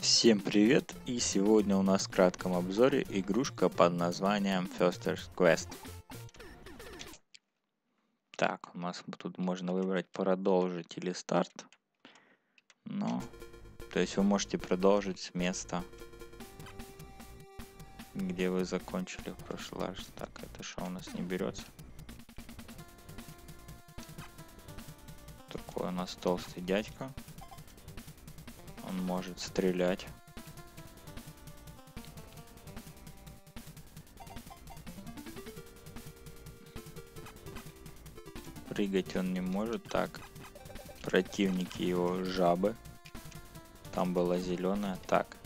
Всем привет! И сегодня у нас в кратком обзоре игрушка под названием Foster's Quest. Так, у нас тут можно выбрать продолжить или старт. То есть вы можете продолжить с места, где вы закончили в прошлый раз. Так, это что у нас не берется? Такой у нас толстый дядька. Он может стрелять. Прыгать он не может. Так, противники его жабы. Там была зеленая. Так.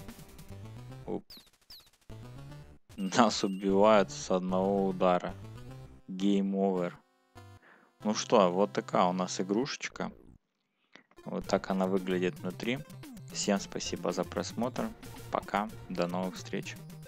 Нас убивают с одного удара. Game over. Ну что, вот такая у нас игрушечка. Вот так она выглядит внутри. Всем спасибо за просмотр. Пока. До новых встреч.